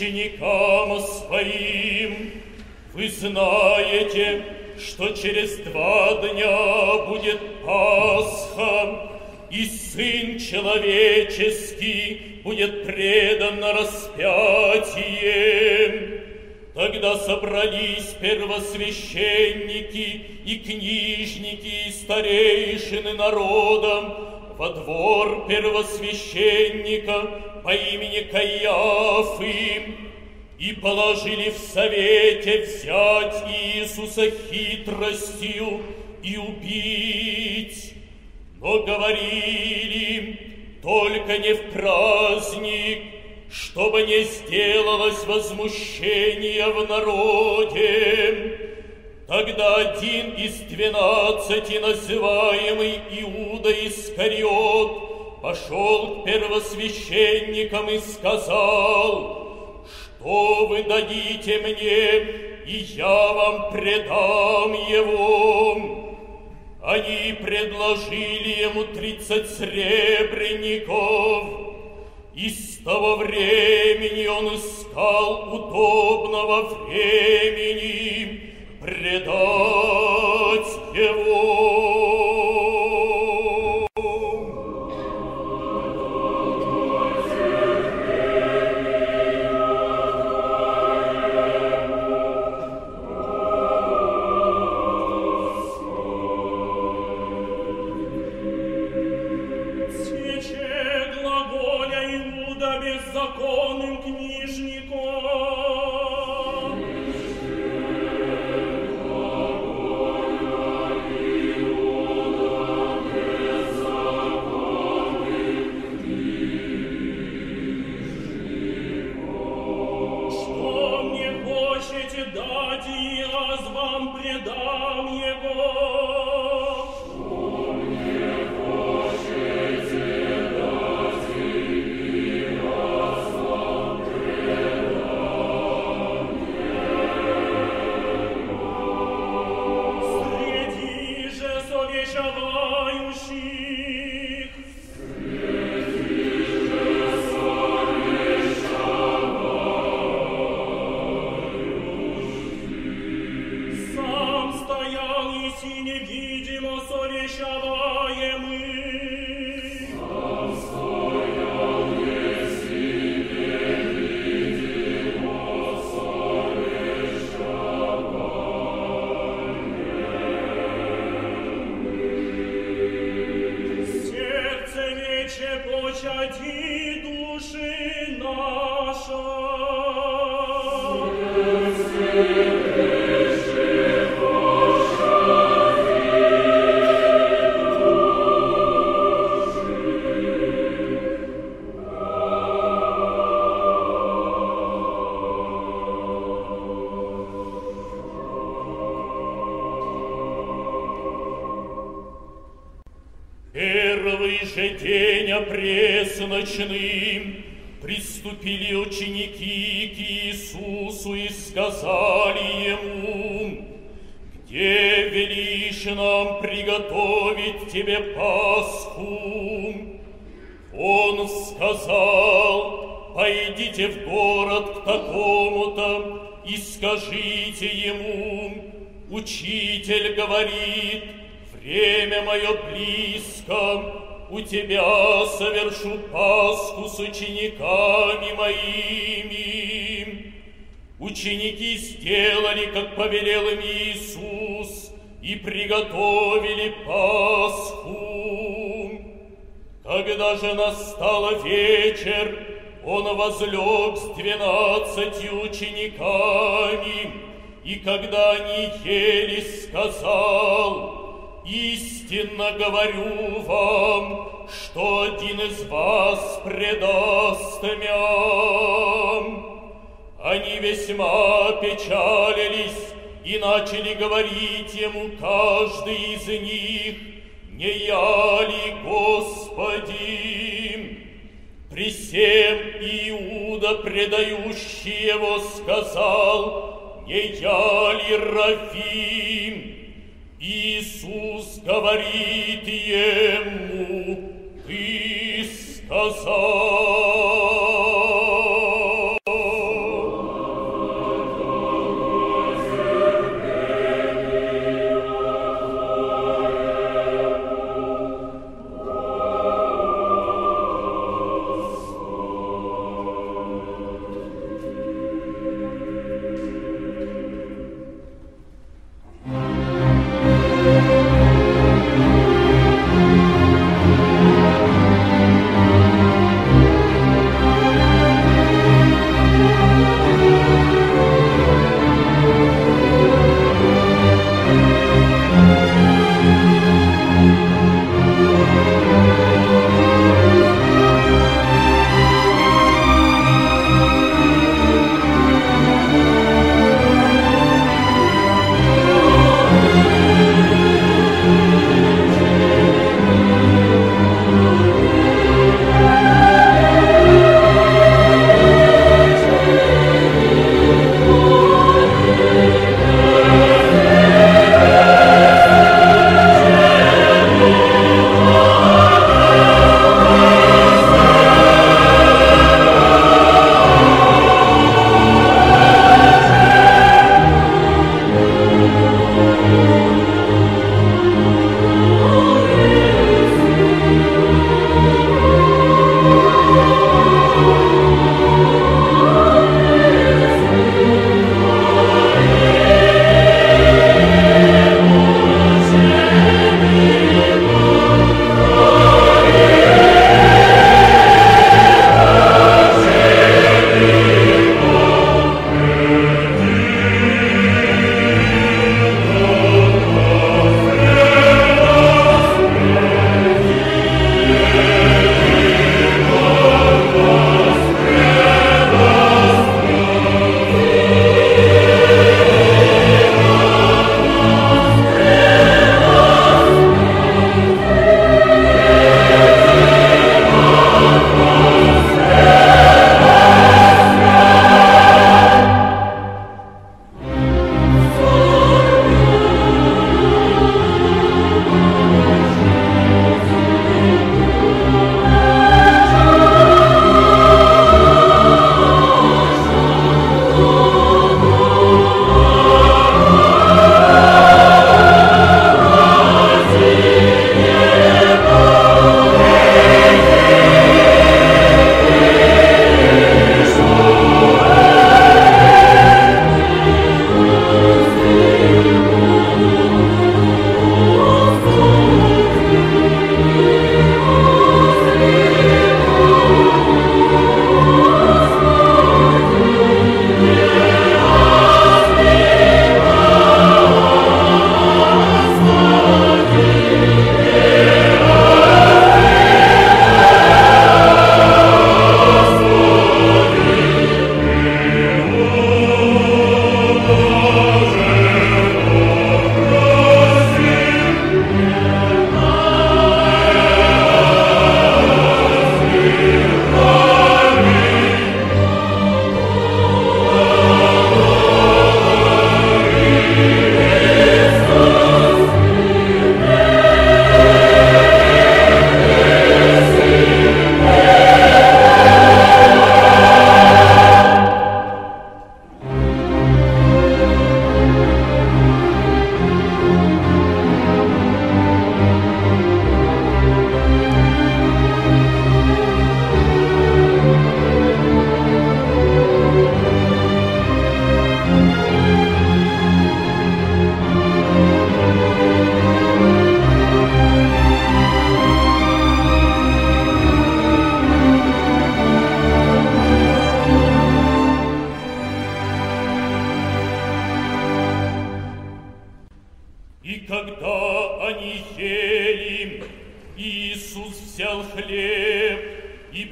ученикам своим: вы знаете, что через 2 дня будет Пасха, и Сын Человеческий будет предан на распятие. Тогда собрались первосвященники и книжники и старейшины народа во двор первосвященника по имени Каиафы и положили в совете взять Иисуса хитростью и убить. Но говорили: только не в праздник, чтобы не сделалось возмущение в народе. Тогда один из 12, называемый Иуда Искариот, пошел к первосвященникам и сказал: что вы дадите мне, и я вам предам его. Они предложили ему 30 сребреников. И с того времени он искал удобного времени предать его. Беззаконным книжником. Что мне хочете дать, и я вам предам его? Невидимо совещаваемый. Сам стоял, если невидимо совещаваемый. Сердце вече почади души наша. Первый же день опресночный приступили ученики к Иисусу и сказали ему: где велишь нам приготовить тебе Пасху? Он сказал: пойдите в город к такому-то и скажите ему: учитель говорит, время мое близко, у тебя совершу Пасху с учениками моими. Ученики сделали, как повелел им Иисус, и приготовили Пасху. Когда же настал вечер, он возлег с 12 учениками, и когда они ели, сказал: истинно говорю вам, что один из вас предаст меня. Они весьма печалились и начали говорить ему каждый из них: не я ли, Господи? При сем Иуда, предающий его, сказал: не я ли, Рафим? Иисус говорит ему: ты сказал.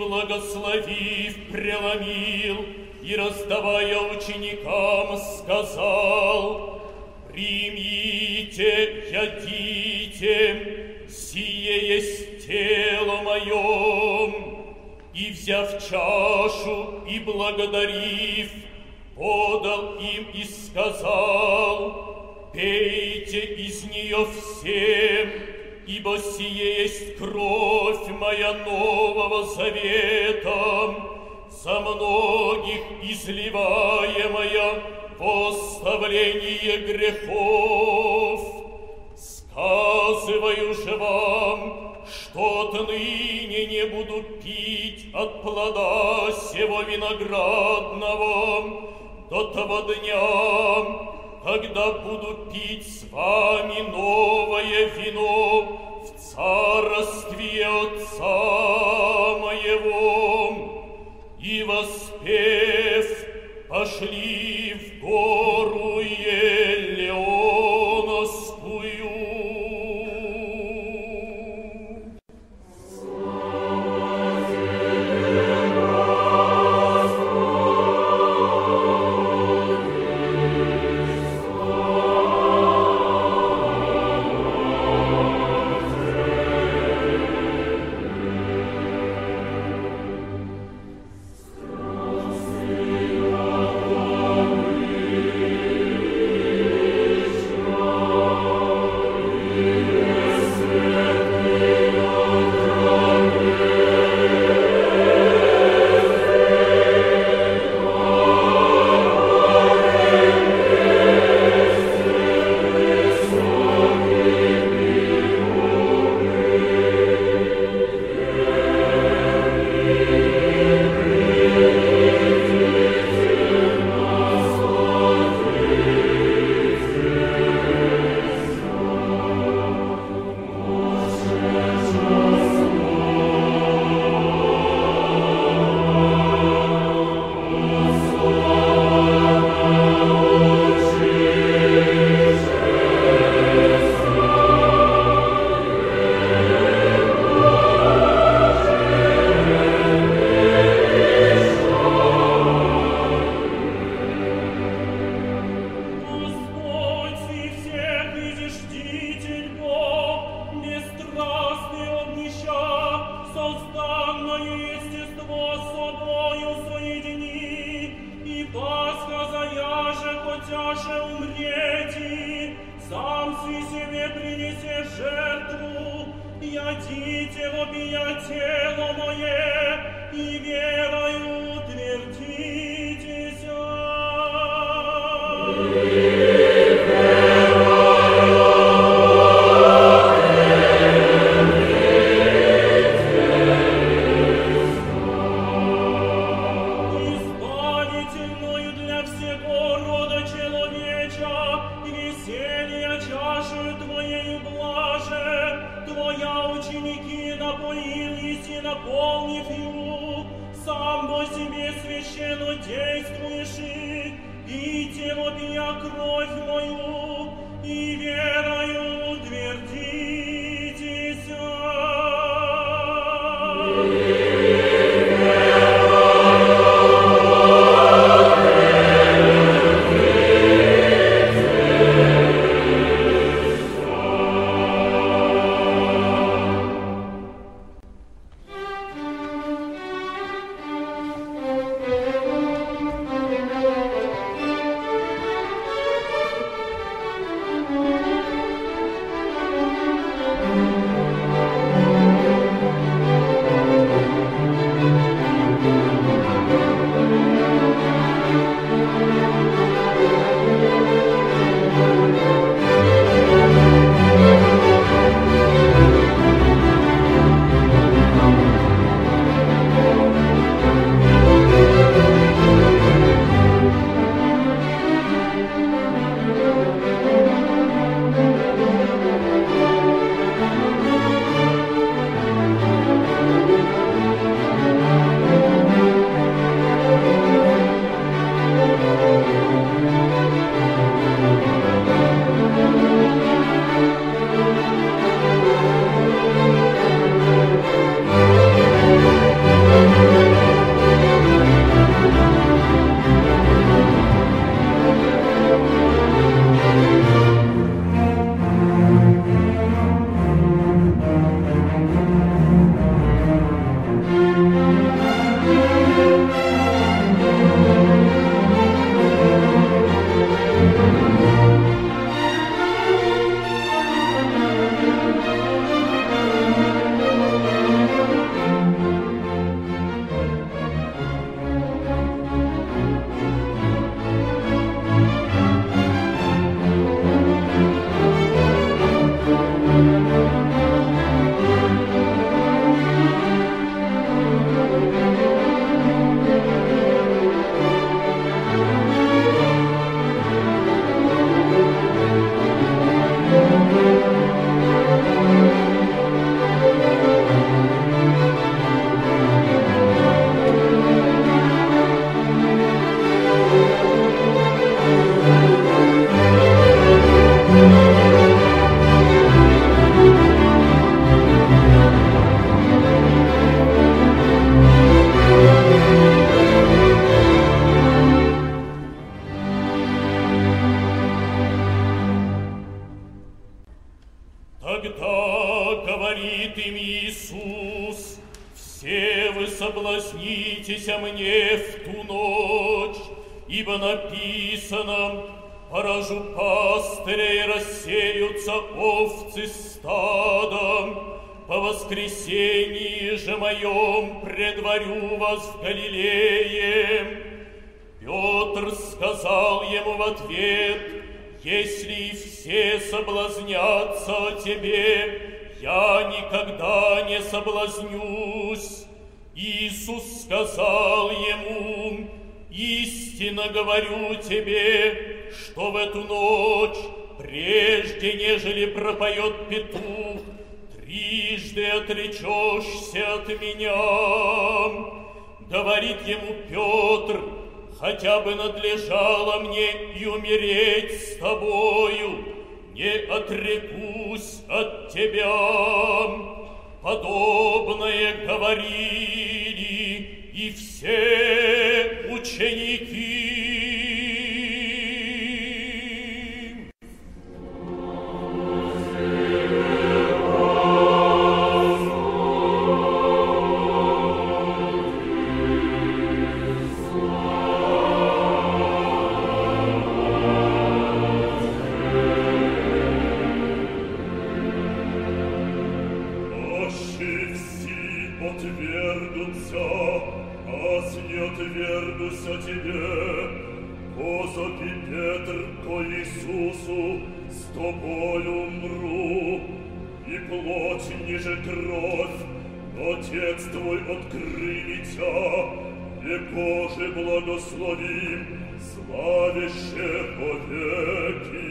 благословив, преломил, и, раздавая ученикам, сказал: «Примите, ядите, сие есть тело мое». И, взяв чашу и благодарив, подал им и сказал: «Пейте из нее все, ибо сие есть кровь моя нового завета, за многих изливаемая во оставление грехов. Сказываю же вам, что отныне не буду пить от плода сего виноградного до того дня, когда буду пить с вами новое вино в царстве Отца моего». И, воспев, пошли в гору Елеоновскую. соблазнитесь мне в ту ночь, ибо написано: поражу пастыря и рассеются овцы стадом. По воскресении же моем предварю вас в Галилее. Петр сказал ему в ответ: если и все соблазнятся о тебе, я никогда не соблазнюсь. Иисус сказал ему: истинно говорю тебе, что в эту ночь, прежде нежели пропоет петух, трижды отречешься от меня. Говорит ему Петр: хотя бы надлежало мне и умереть с тобою, не отрекусь от тебя. Подобное говорили и все ученики. Благословим, славище повеки.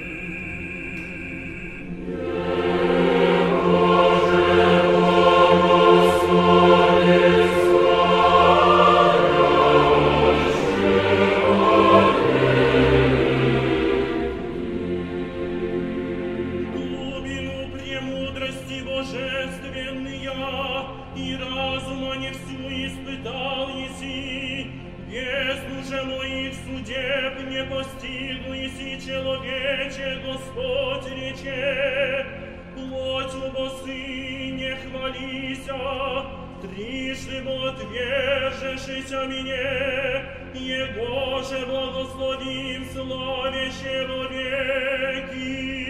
Глубину премудрости божественная и разума не всю испытал еси. Бездну же моих судеб не постигну, еси человече, Господь рече. Плотью босы не хвалися, трижды бы отвержешися мне, Его же благословим славяще во веки.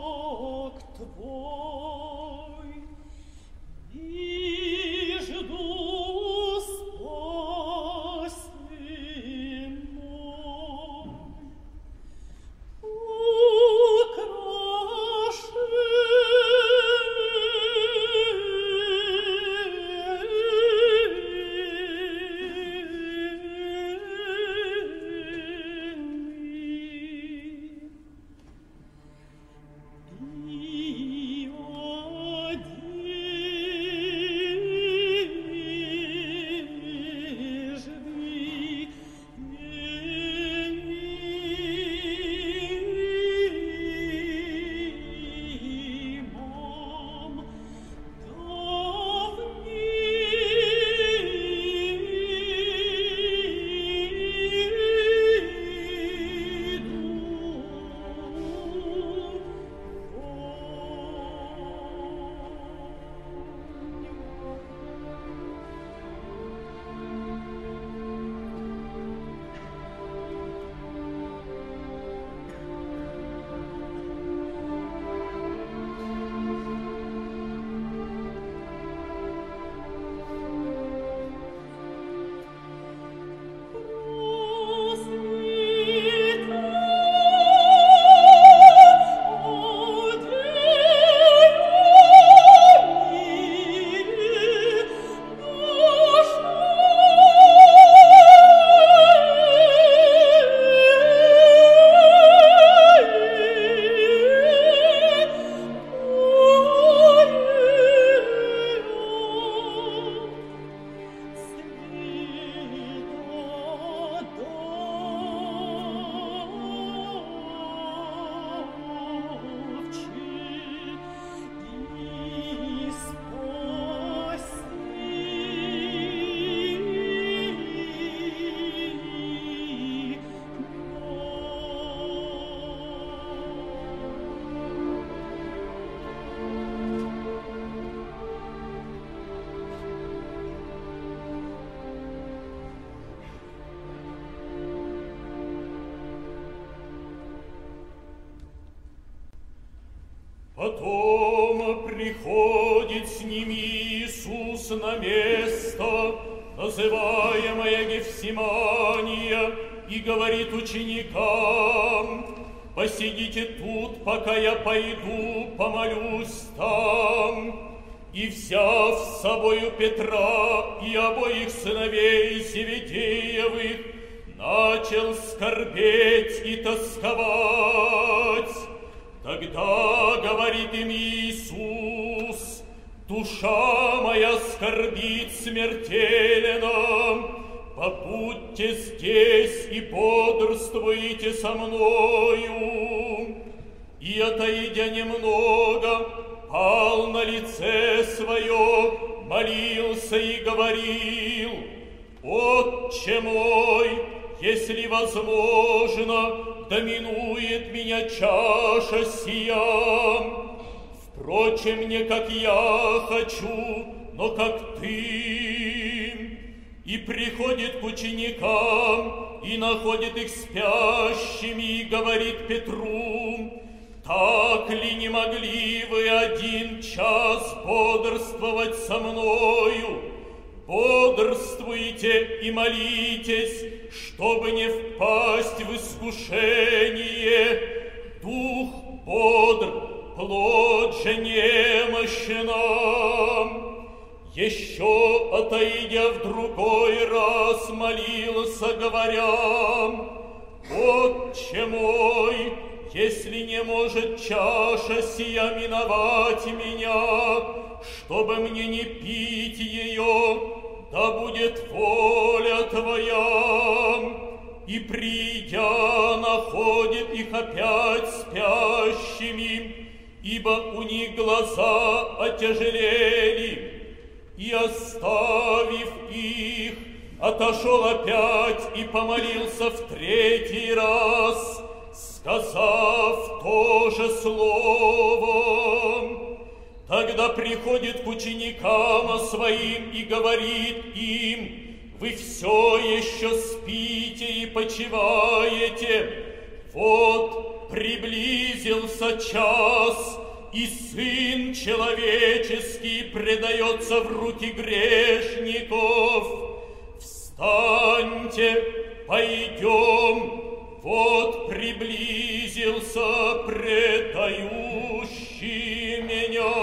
Твой, и жду Потом приходит с ними Иисус на место, называемое Гефсимания, и говорит ученикам: «Посидите тут, пока я пойду, помолюсь там». И, взяв с собою Петра и обоих сыновей Зеведеевых, начал скорбеть и тосковать. Тогда говорит им Иисус: «Душа моя скорбит смертельно, побудьте здесь и бодрствуйте со мною». И, отойдя немного, пал на лице свое, молился и говорил: «Отче мой, если возможно, да минует меня чаша сия. Впрочем, не как я хочу, но как ты». И приходит к ученикам, и находит их спящими, и говорит Петру: «Так ли не могли вы 1 час бодрствовать со мною? Бодрствуйте и молитесь, чтобы не впасть в искушение. Дух бодр, плоть же немощна». Еще, отойдя в другой раз, молился, говоря: «Отче мой, если не может чаша сия миновать меня, чтобы мне не пить ее, да будет воля Твоя». И, придя, находит их опять спящими, ибо у них глаза отяжелели. И, оставив их, отошел опять и помолился в 3-й раз, сказав то же слово. Тогда приходит к ученикам своим и говорит им: «Вы все еще спите и почиваете? Вот приблизился час, и Сын Человеческий предается в руки грешников. Встаньте, пойдем, вот приблизился предающий меня».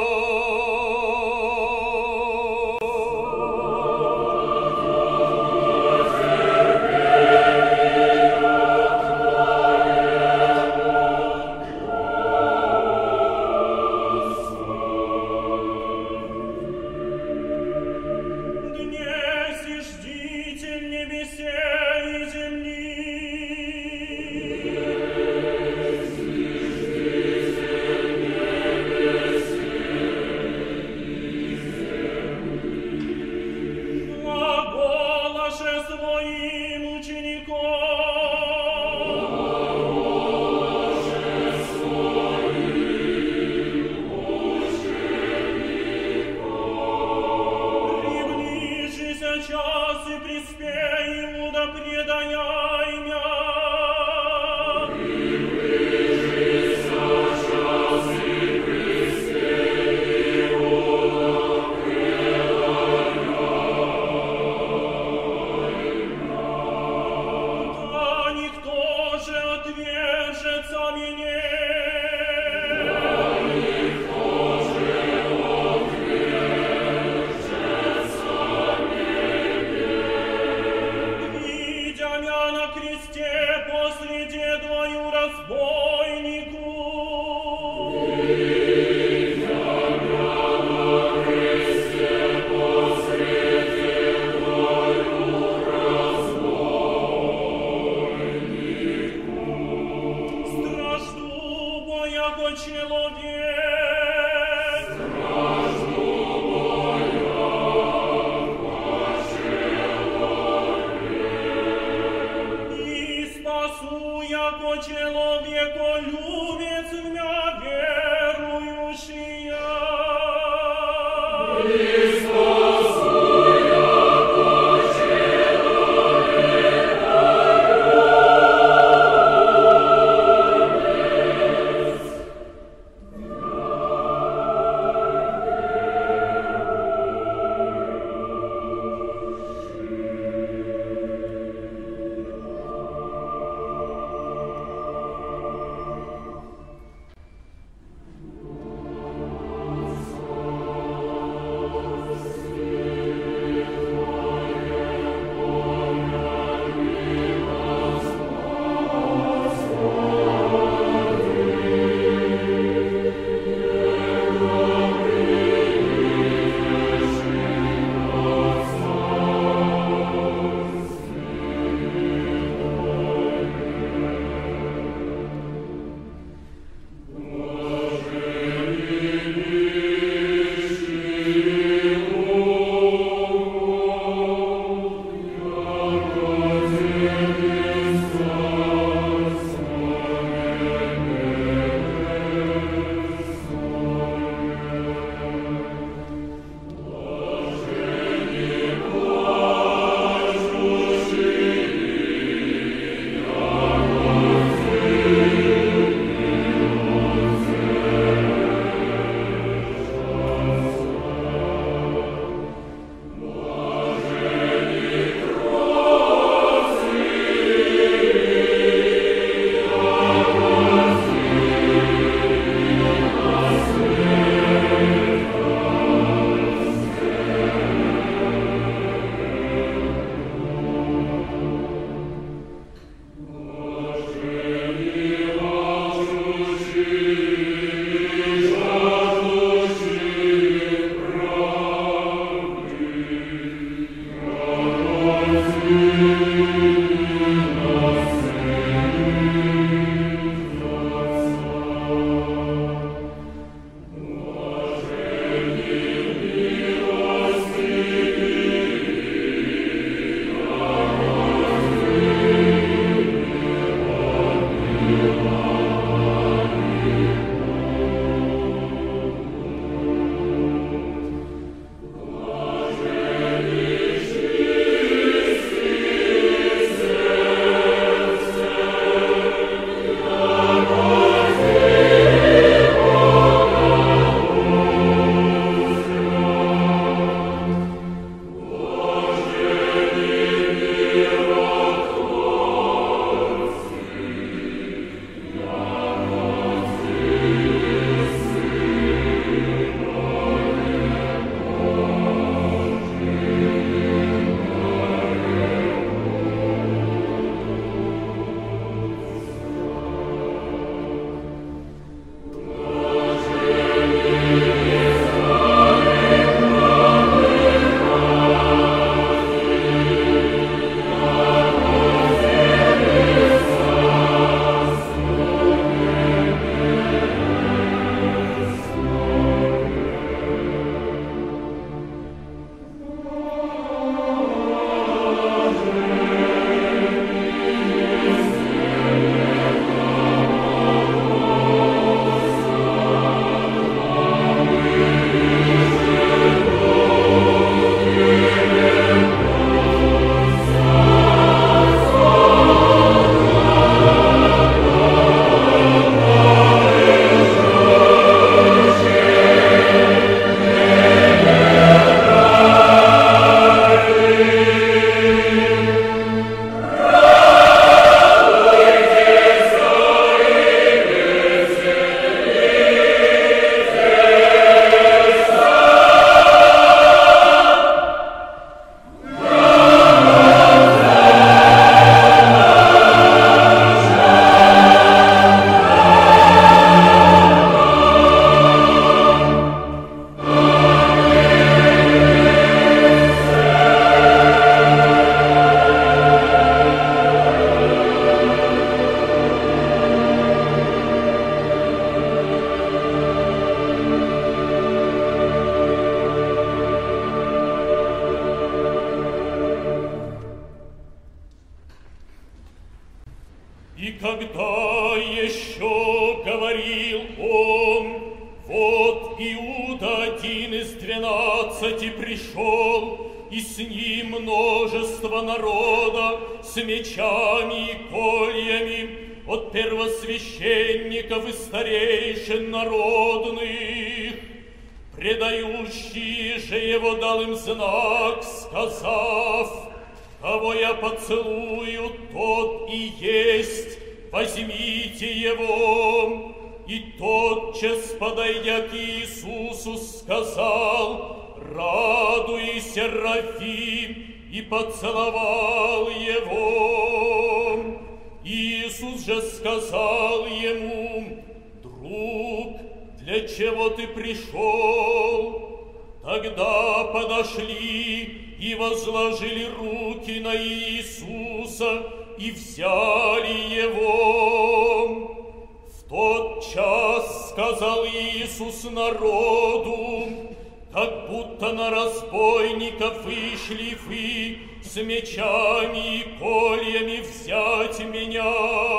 когда еще говорил он, вот Иуда, один из 12, пришел, и с ним множество народа с мечами и кольями от первосвященников и старейшин народных. Предающий же его дал им знак, сказав: «Кого я поцелую, тот и есть, возьмите его». И тотчас, подойдя к Иисусу, сказал: «Радуйся, Рафи», и поцеловал его. Иисус же сказал ему: «Друг, для чего ты пришел?» Тогда подошли и возложили руки на Иисуса и взяли его. В тот час сказал Иисус народу: «Как будто на разбойников вышли вы с мечами и кольями взять меня.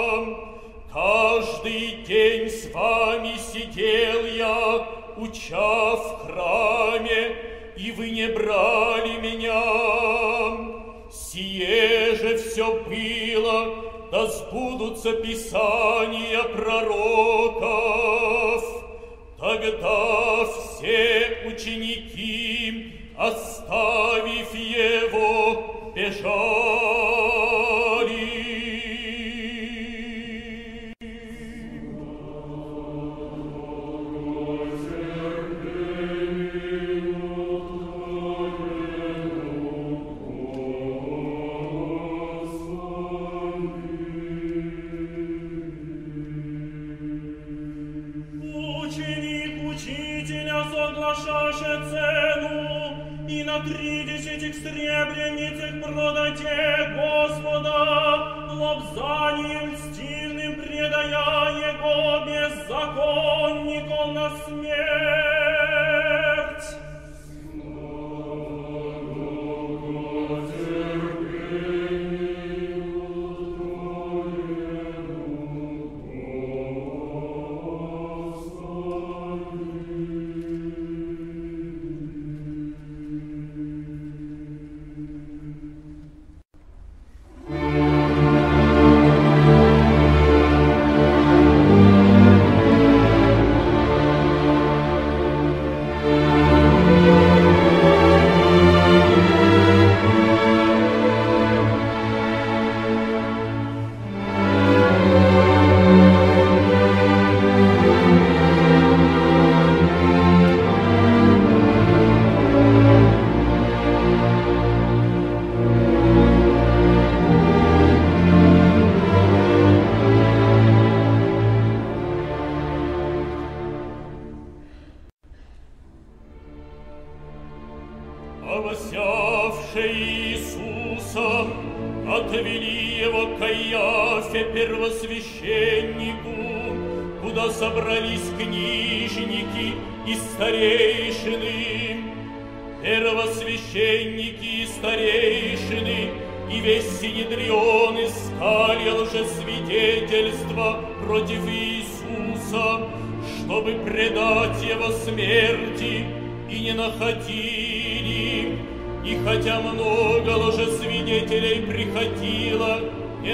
Каждый день с вами сидел я, уча в храме, и вы не брали меня. Сие же все было, да сбудутся писания пророков». Тогда все ученики, оставив его, бежали. И на 30 сребреницах продайте Господа, лобзанием льстивным предая его беззаконников на смерть. Овосявшие Иисуса отвели его к Каиафе первосвященнику, куда собрались книжники и старейшины. Первосвященники и старейшины и весь Синедрион искали лжесвидетельства против Иисуса, чтобы предать его смерти, и не находили. И хотя много лжесвидетелей приходило, не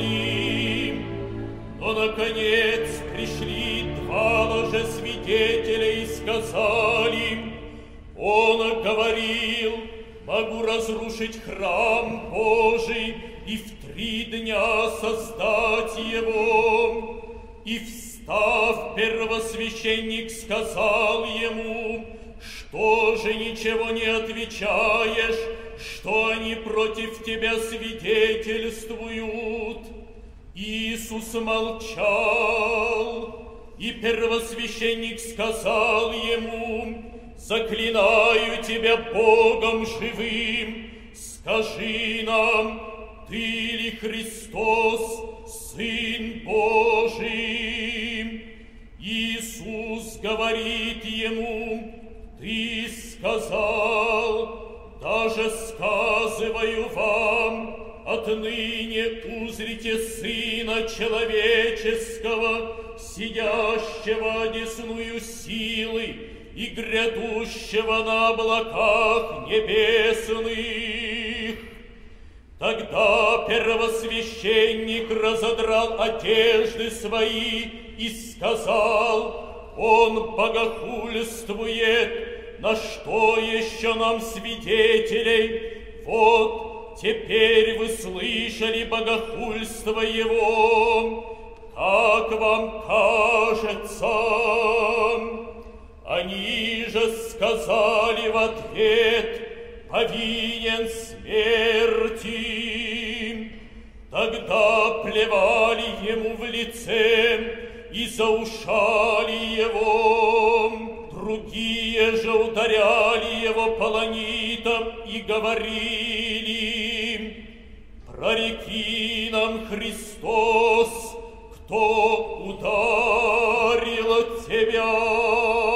нашли. Но, наконец, пришли 2 лжесвидетеля и сказали: «Он говорил: могу разрушить храм Божий и в 3 дня создать его». И, встав, первосвященник сказал ему: «Что же ничего не отвечаешь, что они против тебя свидетельствуют?» Иисус молчал, и первосвященник сказал ему: «Заклинаю тебя Богом живым, скажи нам, ты ли Христос, Сын Божий?» Иисус говорит ему: «Ты сказал, даже сказываю вам, от отныне узрите Сына Человеческого, сидящего одесную силы и грядущего на облаках небесных. Тогда первосвященник разодрал одежды свои и сказал: «Он богохульствует, на что еще нам свидетелей? Вот теперь вы слышали богохульство его. Как вам кажется?» Они же сказали в ответ: «Повинен смерти». Тогда плевали ему в лице и заушали его. Другие же ударяли его полонитом и говорили: «Прореки нам, Христос, кто ударил тебя?»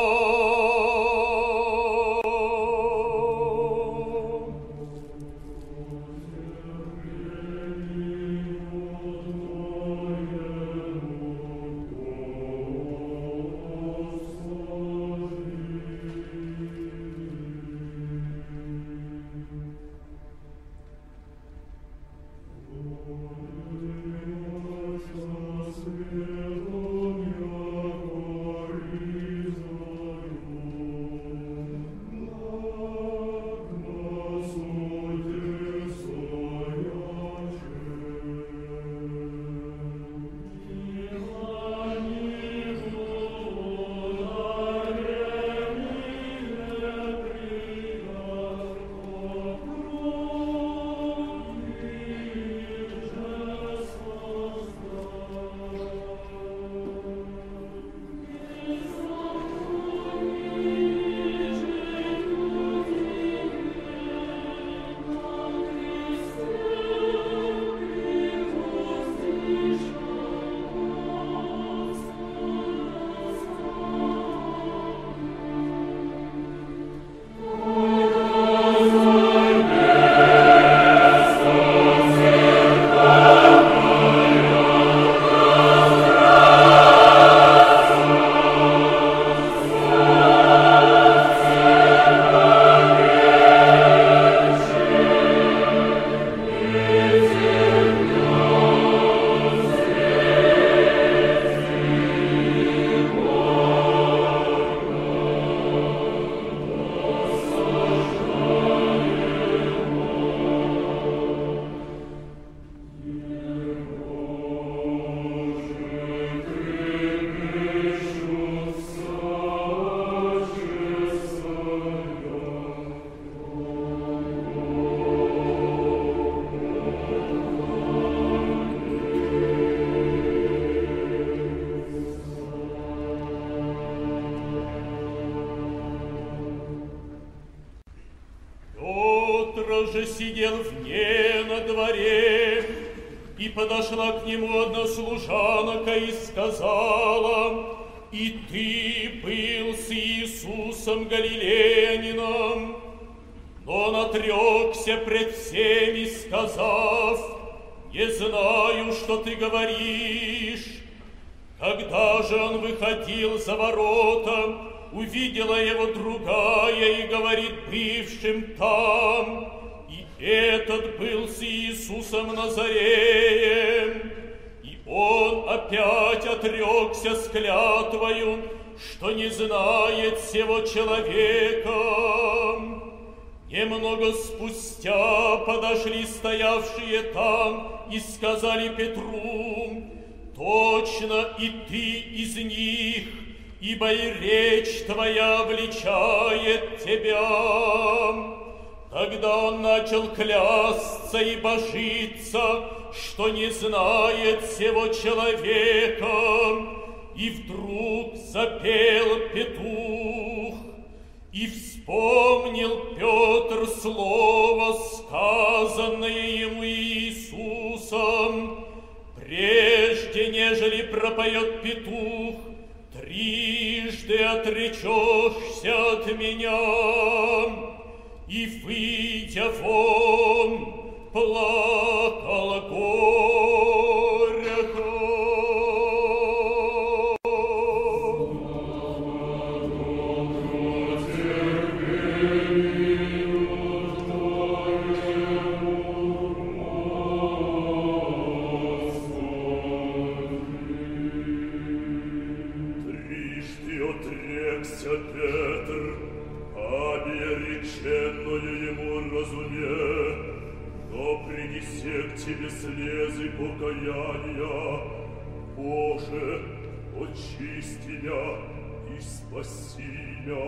Же сидел вне на дворе, и подошла к нему одна служанка и сказала: «И ты был с Иисусом Галилеянином». Но он отрекся пред всеми, сказав: «Не знаю, что ты говоришь». Когда же он выходил за ворота, увидела его другая и говорит бывшим там: «Этот был с Иисусом Назареем». И он опять отрекся с клятвою, что не знает сего человека. Немного спустя подошли стоявшие там и сказали Петру: «Точно и ты из них, ибо и речь твоя обличает тебя». Тогда он начал клясться и божиться, что не знает сего человека, и вдруг запел петух. И вспомнил Петр слово, сказанное ему Иисусом: «Прежде, нежели пропоет петух, трижды отречешься от меня». И, выйдя вон, плакала горько. Трижды отрекся Петр, обереченную ему разуме, но принесе к тебе слезы покаяния. Боже, очисти меня и спаси меня.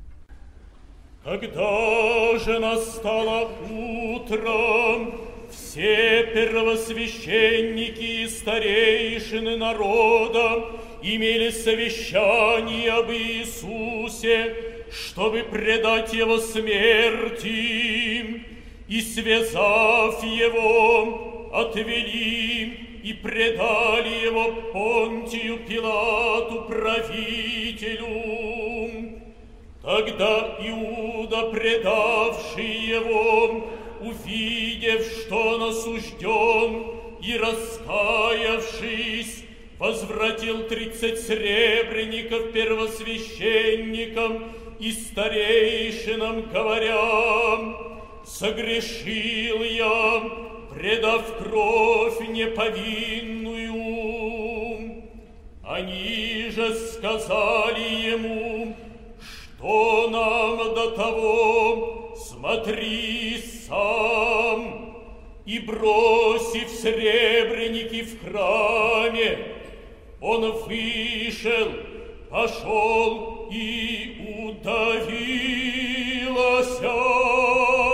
Когда же настало утром, все первосвященники и старейшины народа имели совещание об Иисусе, чтобы предать Его смерти, и, связав Его, отвели и предали Его Понтию Пилату, правителю. Тогда Иуда, предавший Его, увидев, что он осужден, и раскаявшись, возвратил 30 сребреников первосвященникам и старейшинам, говоря: «Согрешил я, предав кровь неповинную». Они же сказали ему: «Что нам до того? Смотри сам». И, бросив сребреники в храме, он вышел, пошел и удавился.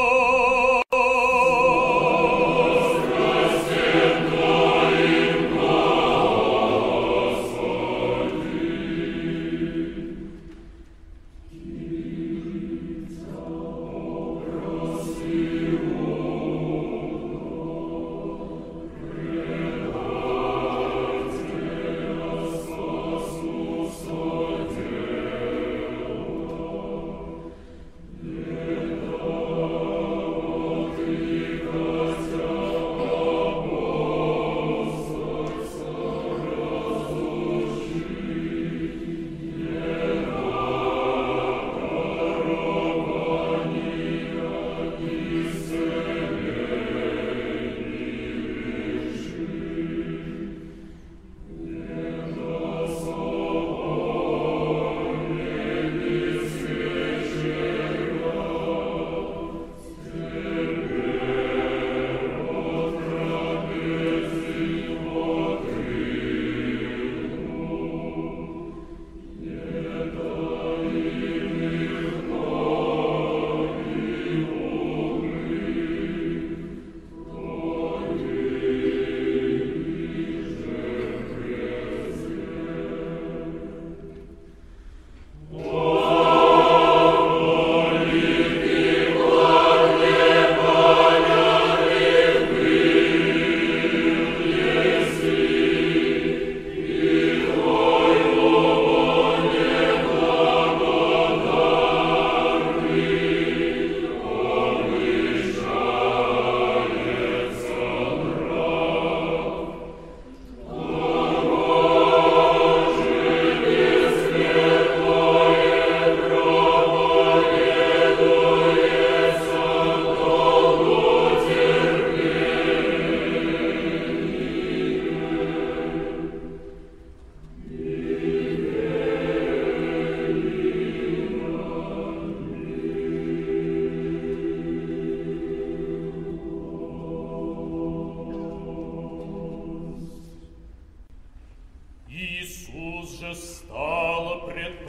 Иисус же стал пред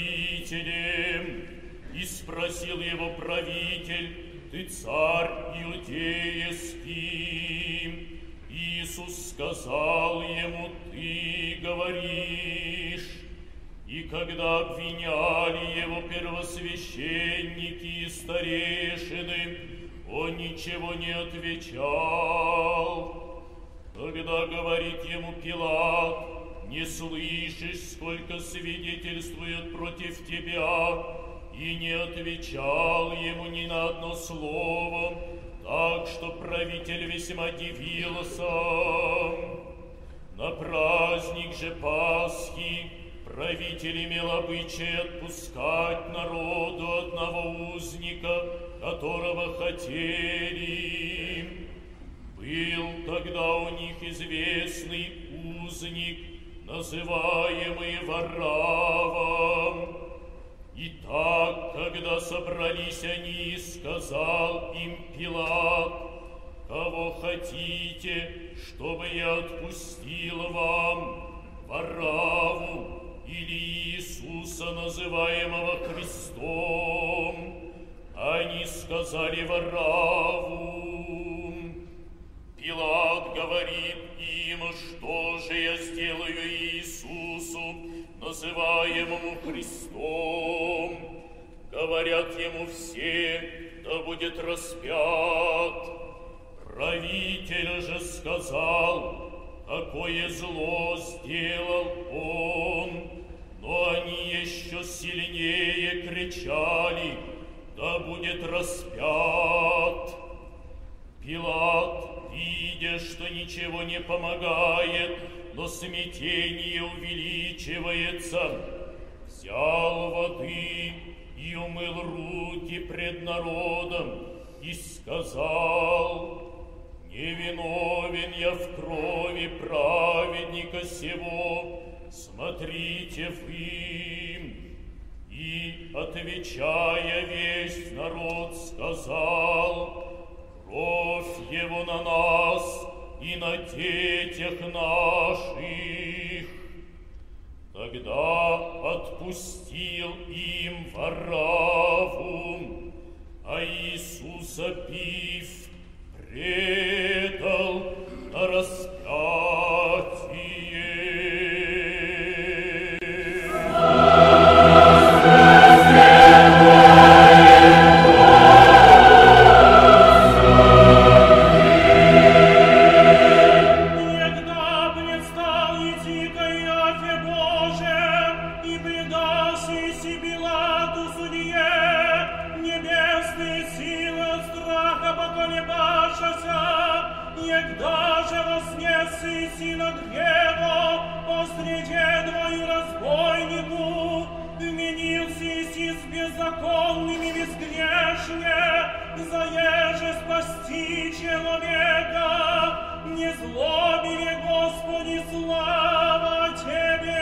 правителем, и спросил его правитель: «Ты царь иудеевский?» Иисус сказал ему: «Ты говоришь». И когда обвиняли его первосвященники и старейшины, он ничего не отвечал. Тогда говорит ему Пилат: «Не слышишь, сколько свидетельствуют против тебя?» И не отвечал ему ни на одно слово, так что правитель весьма дивился. На праздник же Пасхи правитель имел обычай отпускать народу одного узника, которого хотели. Был тогда у них известный узник, называемый Варава. Итак, когда собрались они, сказал им Пилат: «Кого хотите, чтобы я отпустил вам, Вараву или Иисуса, называемого Христом?» Они сказали: «Вараву». говорит им, что же я сделаю Иисусу, называемому Христом. Говорят ему все, да будет распят. Правитель же сказал, какое зло сделал он, но они еще сильнее кричали, да будет распят. Пилат, видя, что ничего не помогает, но смятение увеличивается, взял воды и умыл руки пред народом и сказал: «Невиновен я в крови праведника сего, смотрите вы». И, отвечая, весь народ сказал: «Кровь его на нас и на детях наших». Тогда отпустил им Варавву, а Иисуса, пив, предал на распятие. Законными безгрешне, заеже спасти человека, не злобили, Господи, слава Тебе!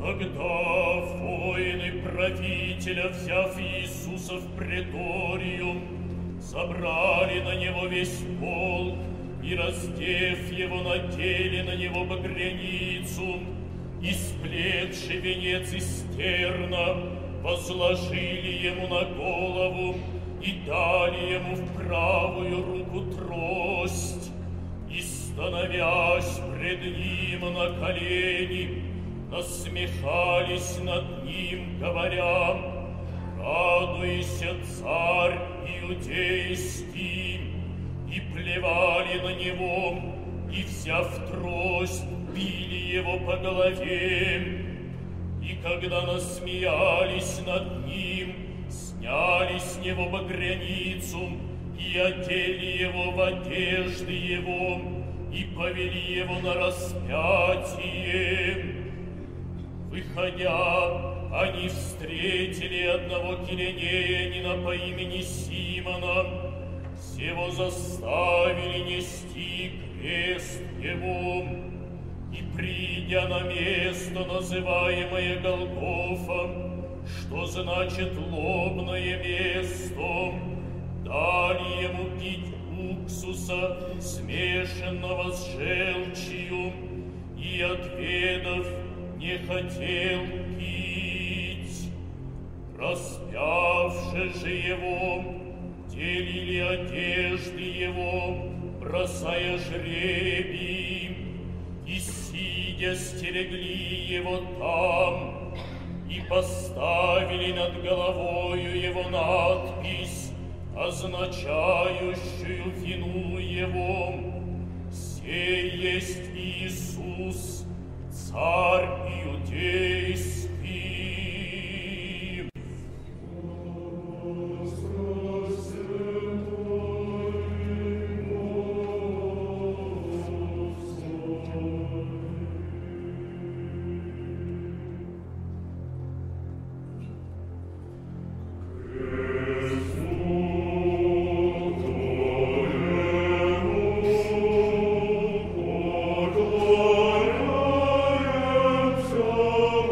Когда воины правителя, взяв Иисуса в преторию, собрали на него весь полк и, раздев его, надели на него багряницу, и, сплетши венец из терна, возложили ему на голову и дали ему в правую руку трость, и, становясь пред ним на колени, насмехались над ним, говоря: «Радуйся, царь иудейский!» И плевали на него, и, взяв трость, били его по голове. И когда насмеялись над ним, сняли с него багряницу и одели его в одежды его, и повели его на распятие. Выходя, они встретили одного киренеянина по имени Симона. Сего заставили нести крест его. И, придя на место, называемое Голгофа, что значит «лобное место», дали ему пить уксуса, смешанного с желчью, и, отведав, не хотел пить. Распявши же его, делили одежды его, бросая жребий, и, сидя, стерегли его там, и поставили над головою его надпись, означающую вину его: «Сей есть Иисус, царь иудейский». Oh,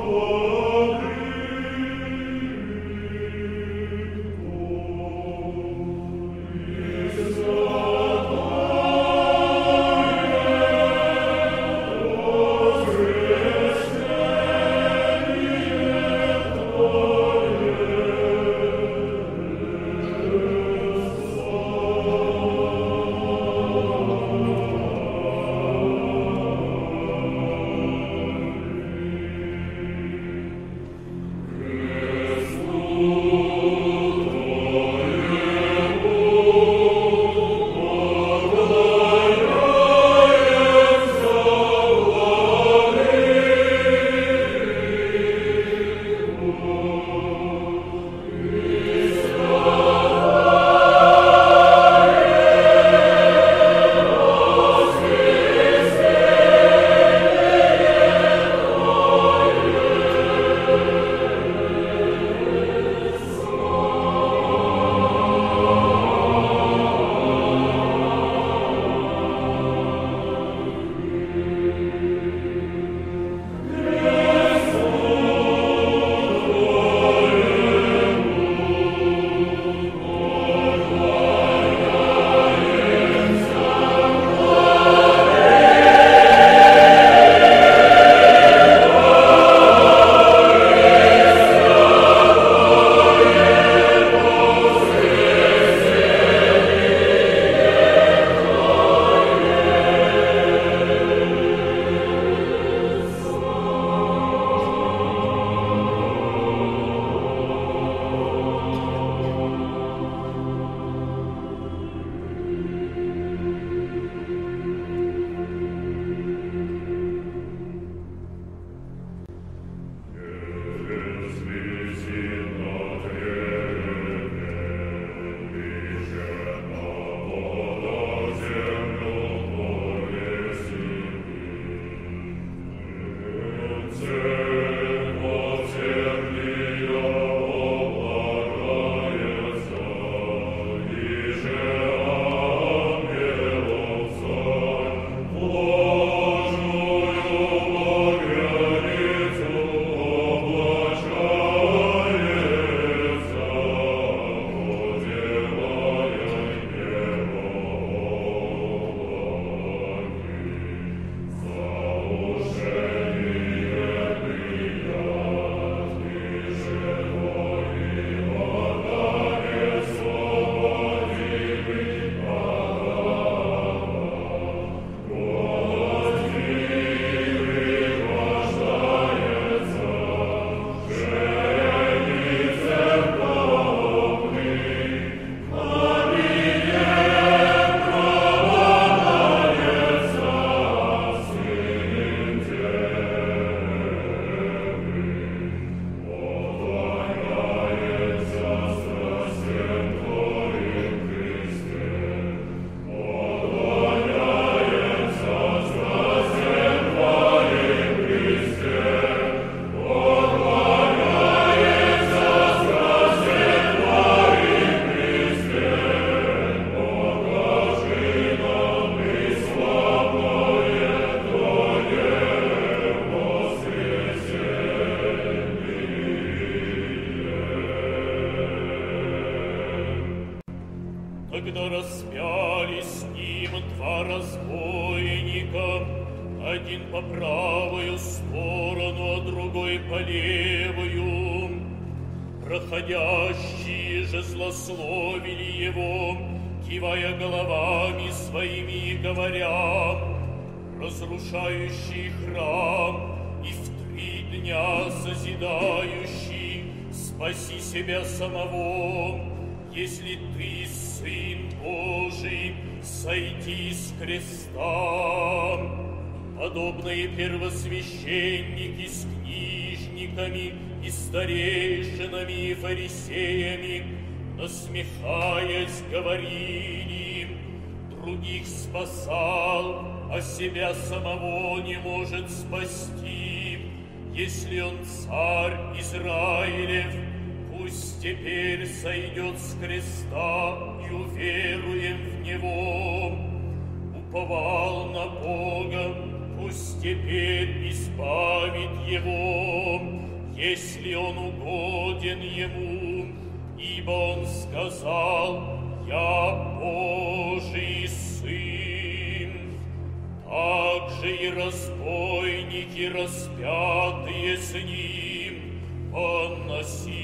когда распяли с ним два разбойника, один по правую сторону, а другой по левую. Проходящие же злословили его, кивая головами своими и говоря: разрушающий храм и в 3 дня созидающий, спаси себя самого, если ты Сын Божий, сойди с креста. Подобные первосвященники с книжниками и старейшинами и фарисеями, насмехаясь, говорили: других спасал, а себя самого не может спасти. Если он царь Израилев, пусть теперь сойдет с креста и уверуем в него. Уповал на Бога, пусть теперь избавит его, если он угоден ему, ибо он сказал: «Я Божий Сын». Также и разбойники, распятые с ним, поносили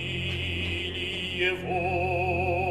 его.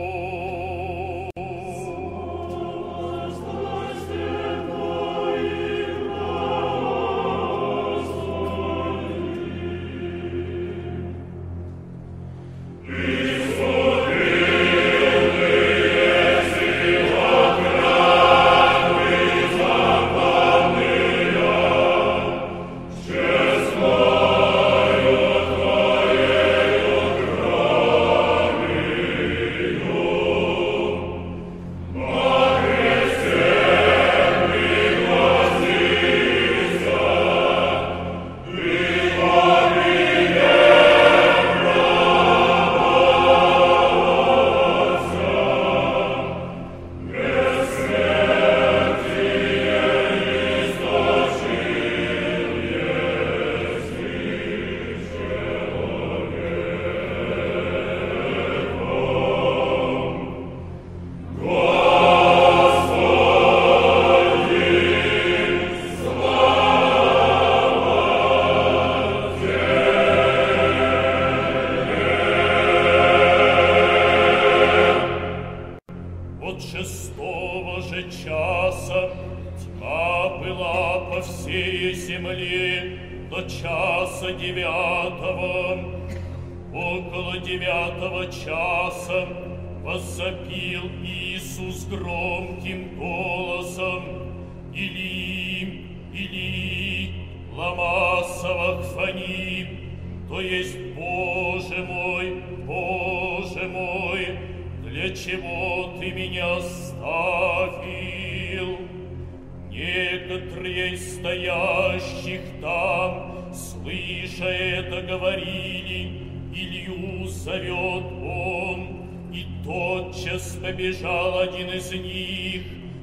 Побежал один из них,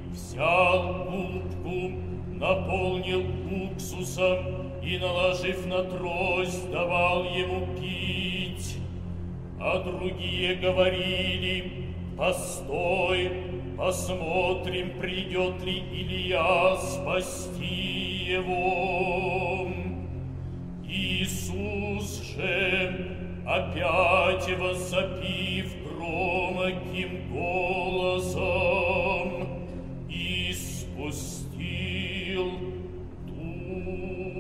взял губку, наполнил уксусом и, наложив на трость, давал ему пить. А другие говорили: постой, посмотрим, придет ли Илия спасти его. Иисус же, опять возопив громким голосом, испустил дух.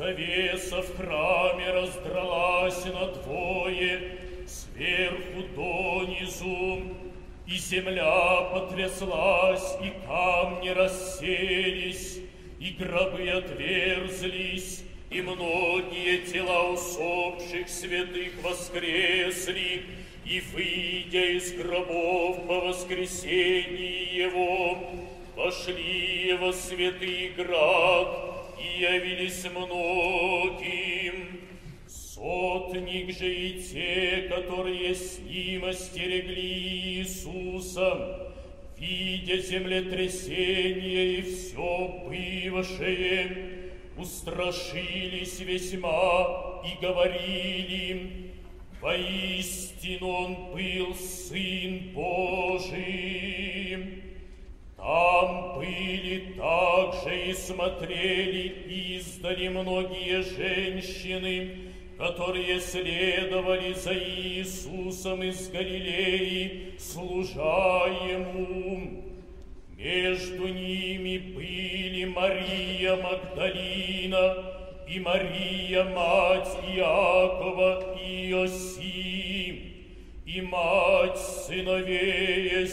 Завеса в храме раздралась надвое, сверху донизу, и земля потряслась, и камни расселись, и гробы отверзлись, и многие тела усопших святых воскресли, и, выйдя из гробов по воскресении его, пошли во святый град и явились многим. Сотник же и те, которые с ним остерегли Иисуса, видя землетрясение и все бывшее, устрашились весьма и говорили: воистину он был Сын Божий. Там были также и смотрели издали многие женщины, которые следовали за Иисусом из Галилеи, служа Ему. Между ними были Мария Магдалина и Мария, мать Иакова и Иосии, и мать сыновей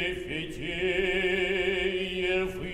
Зеведеевых.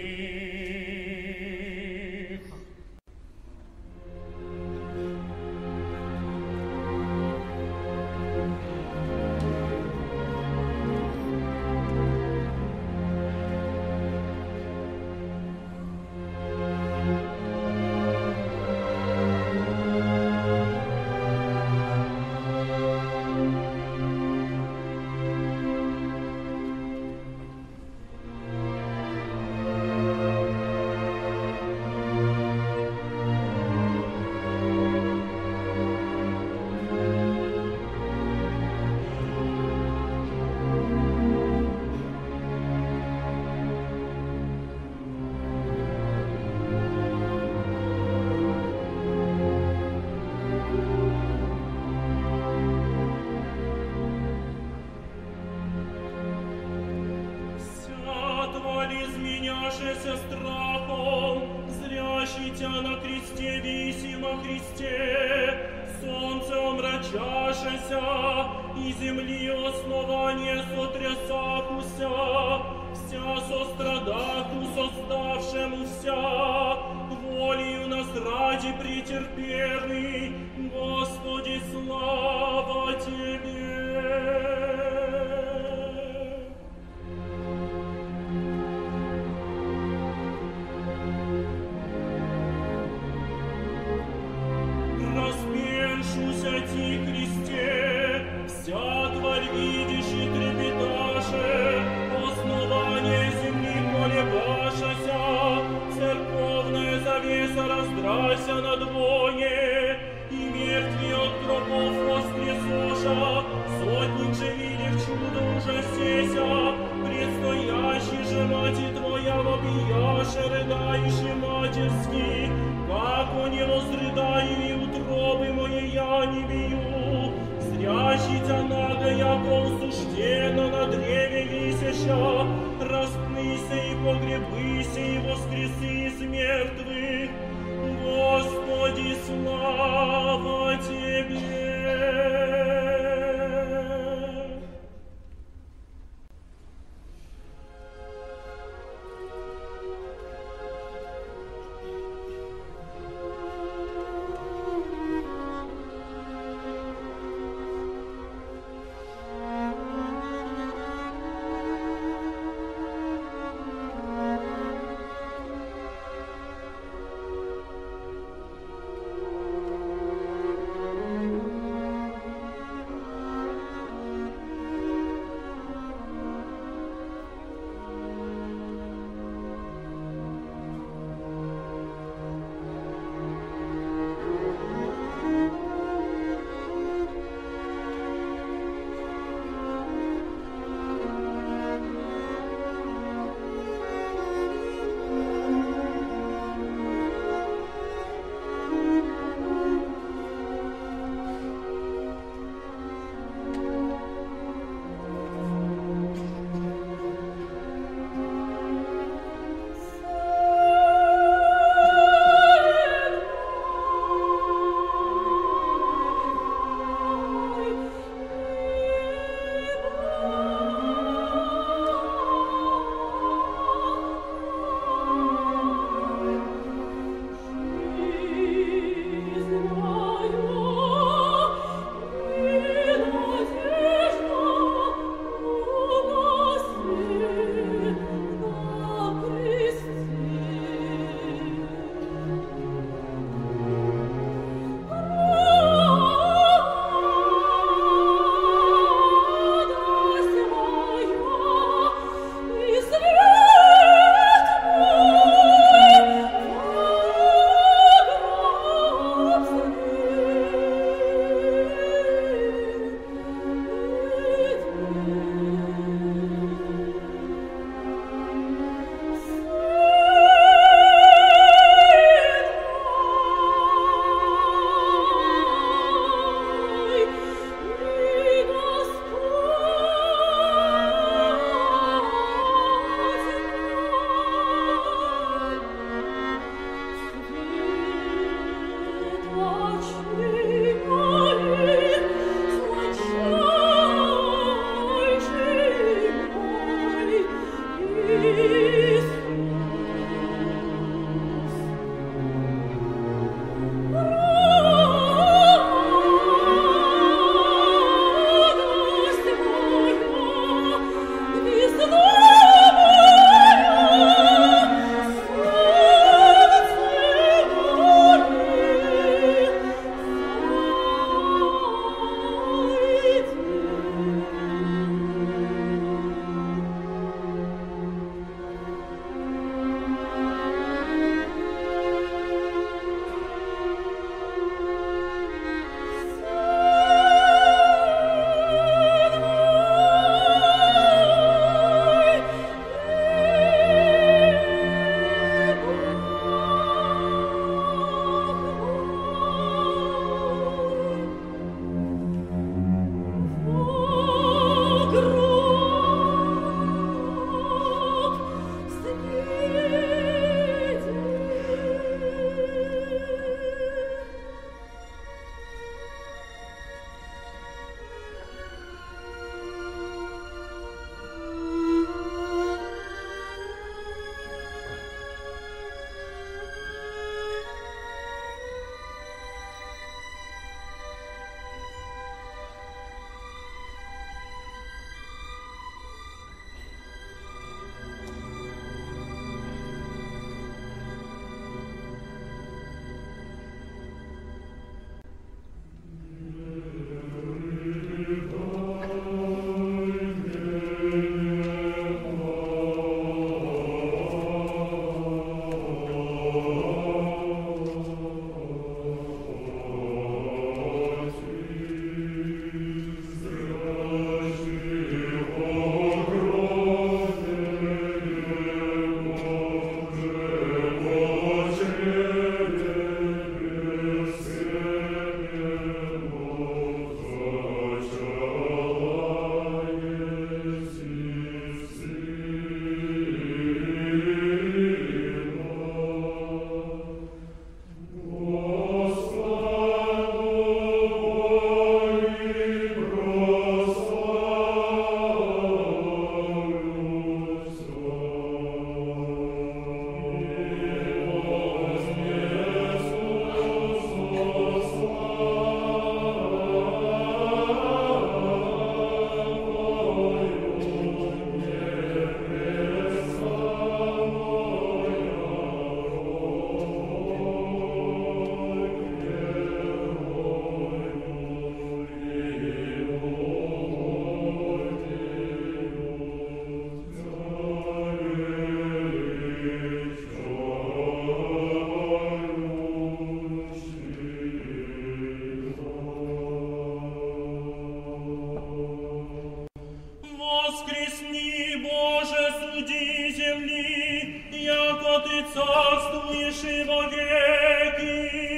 Ты царствуешь и во веки.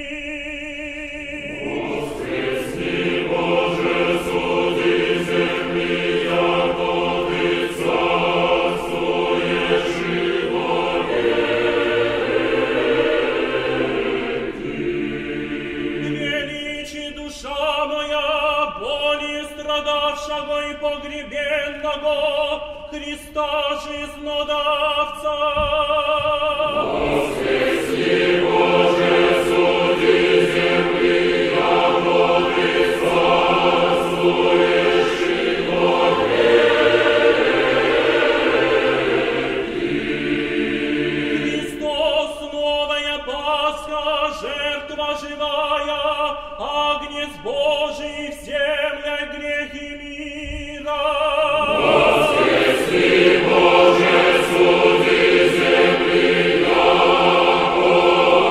Воскресни, Боже, суди земли, яко Ты царствуешь и во веки. Величи душа моя, боли страдавшего и погребенного, Христа жизнодавца. Воскресни, Боже, суди земли, яко Ты царствуешь и во веки. Христос, новая Пасха, жертва живая, Агнец Божий, в землях грехи мира. Воскресни, Боже, суди земли, яко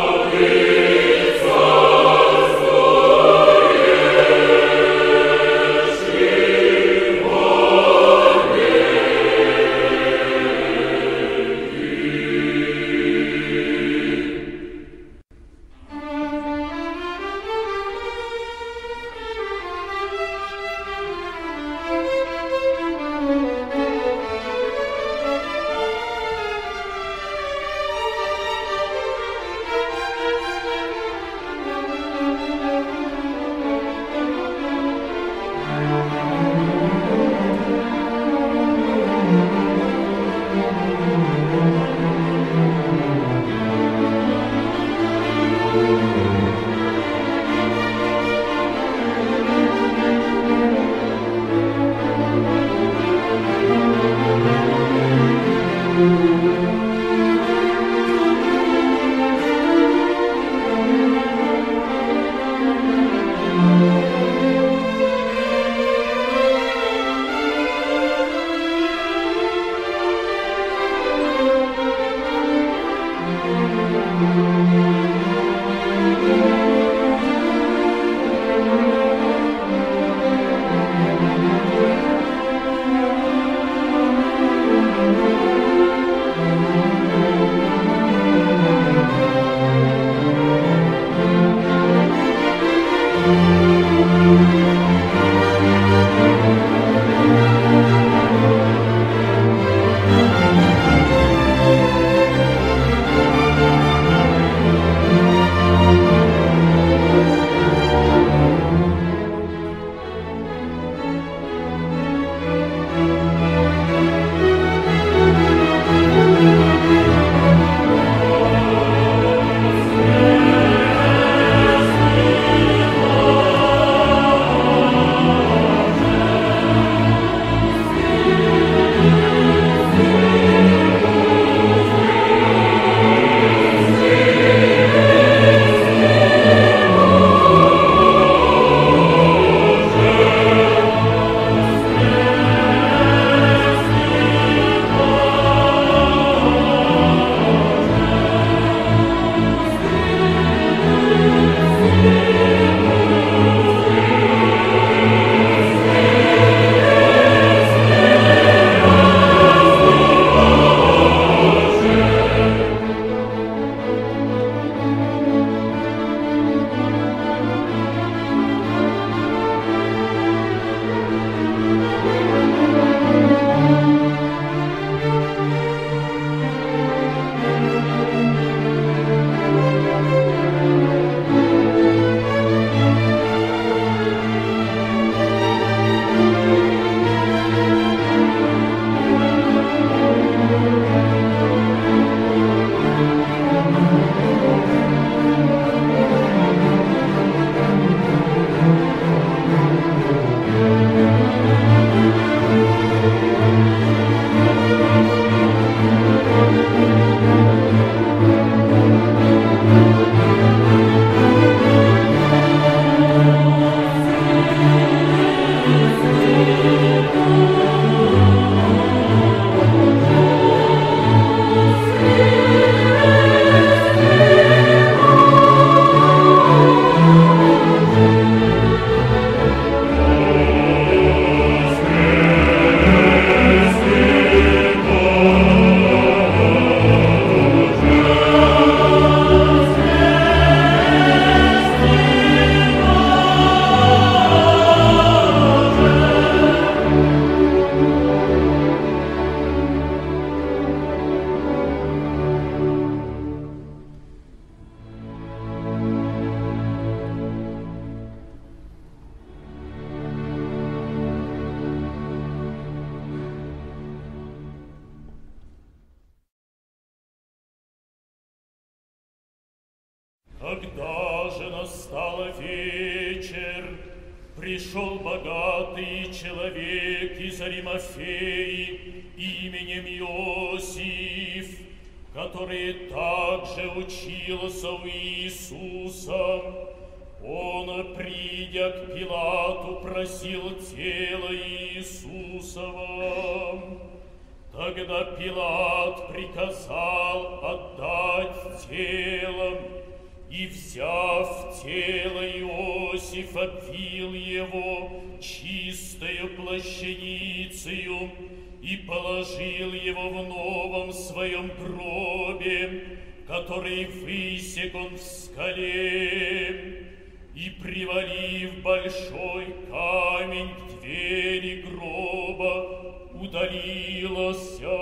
пришел богатый человек из Аримафеи именем Иосиф, который также учился у Иисуса. Он, придя к Пилату, просил тело Иисусова. Тогда Пилат приказал отдать тело, и, взяв тело, Иосиф обвил его чистою плащаницею и положил его в новом своем гробе, который высек он в скале, и, привалив большой камень к двери гроба, удалился.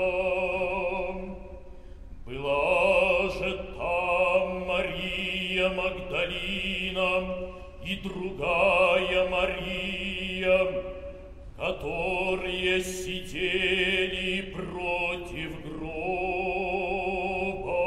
Была же там Мария Магдалина и другая Мария, которые сидели против гроба.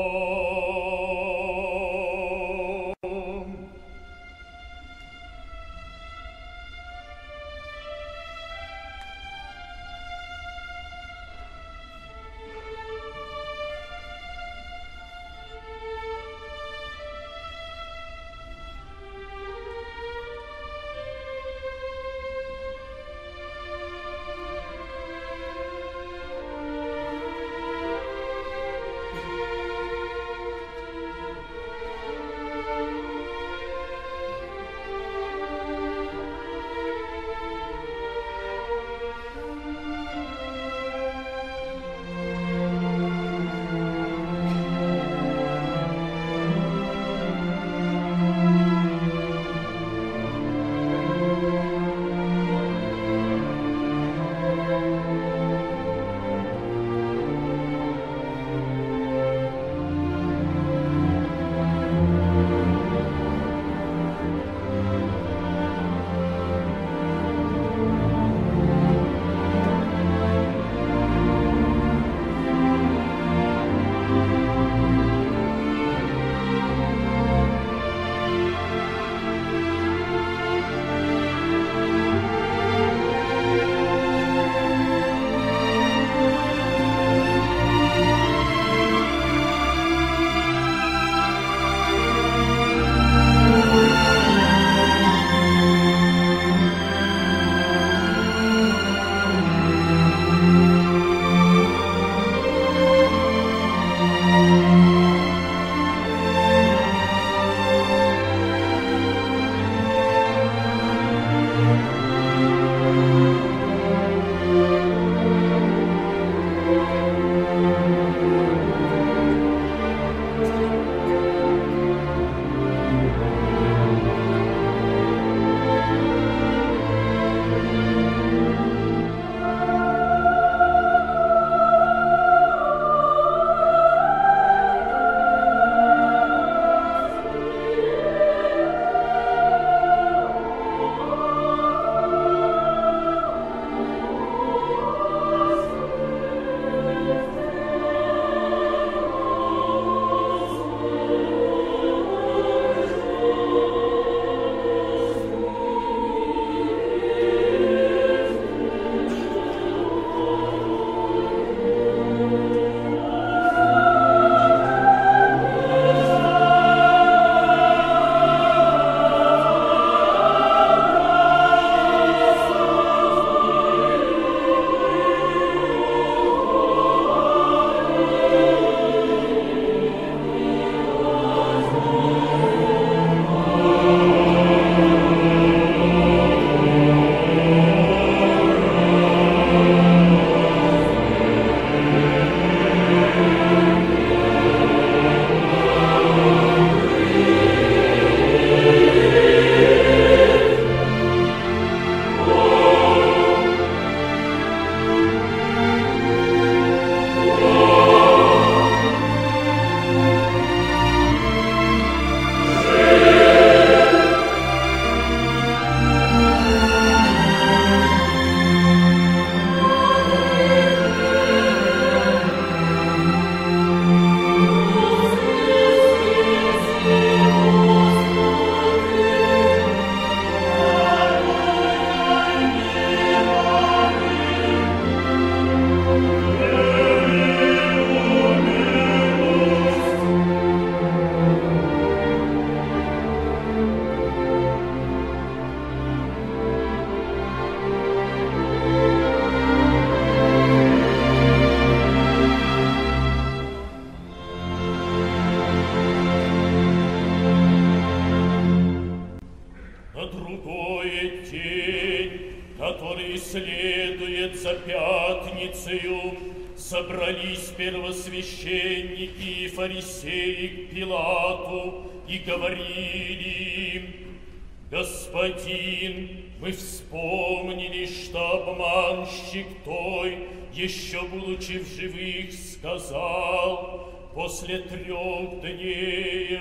полицию собрались первосвященники и фарисеи к Пилату и говорили: «Господин, мы вспомнили, что обманщик той, еще будучи в живых, сказал: после 3 дней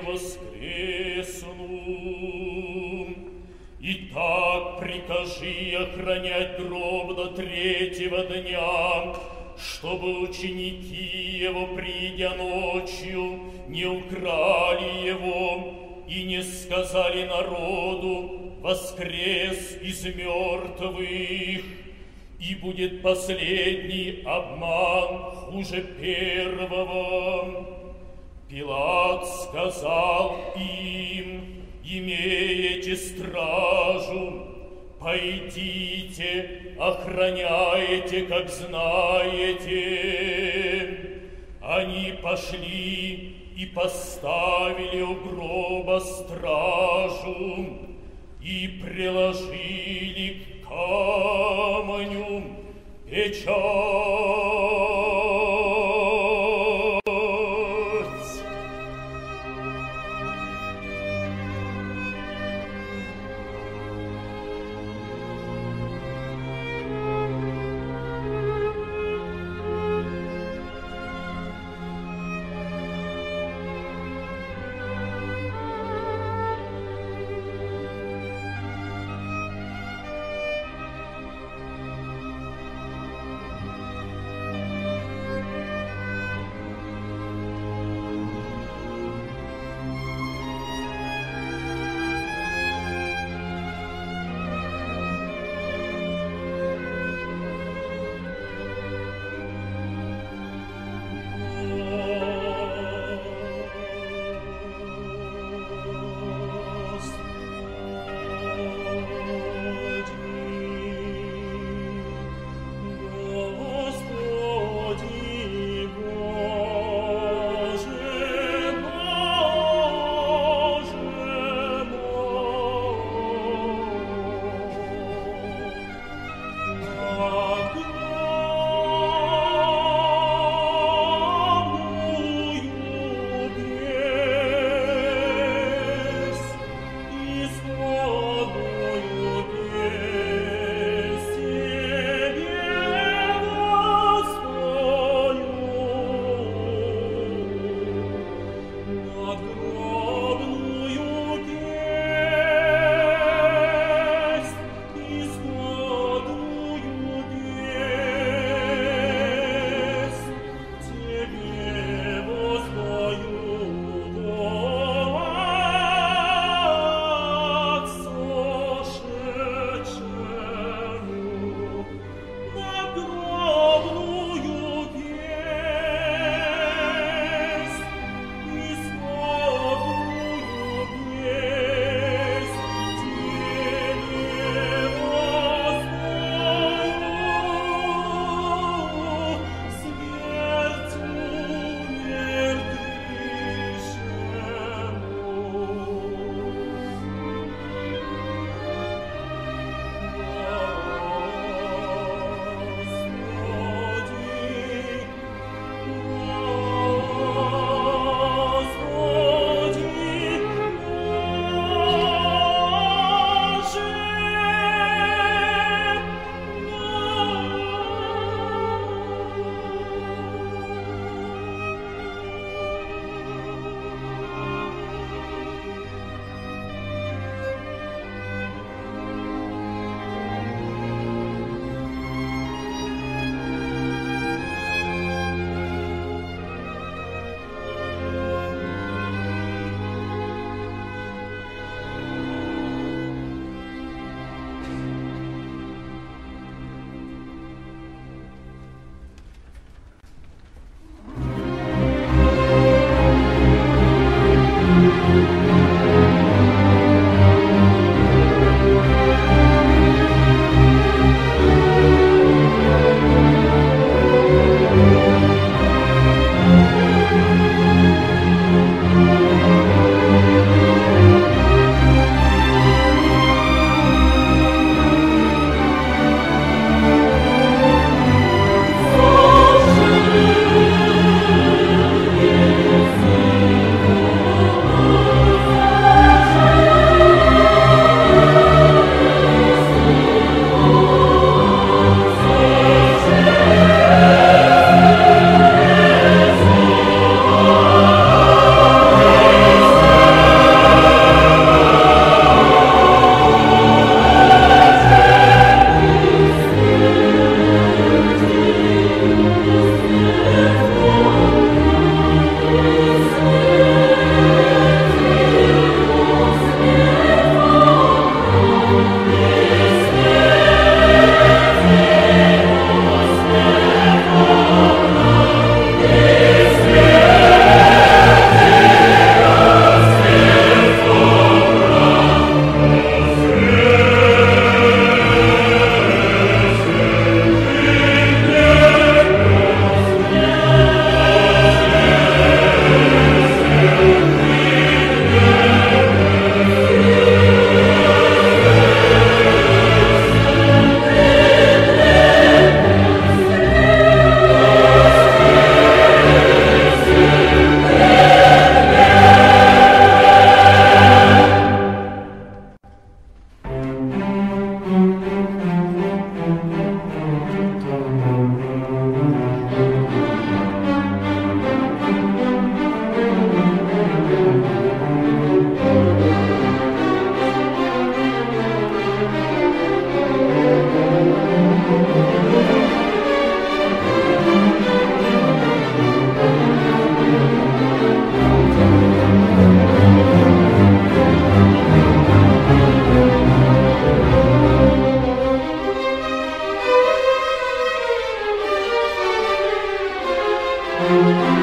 воскресну. Итак, прикажи охранять гроб до 3-го дня, чтобы ученики его, придя ночью, не украли его и не сказали народу: воскрес из мертвых, и будет последний обман хуже первого». Пилат сказал им: «Имеете стражу, пойдите, охраняйте, как знаете». Они пошли и поставили у гроба стражу и приложили к камню печать. Thank you.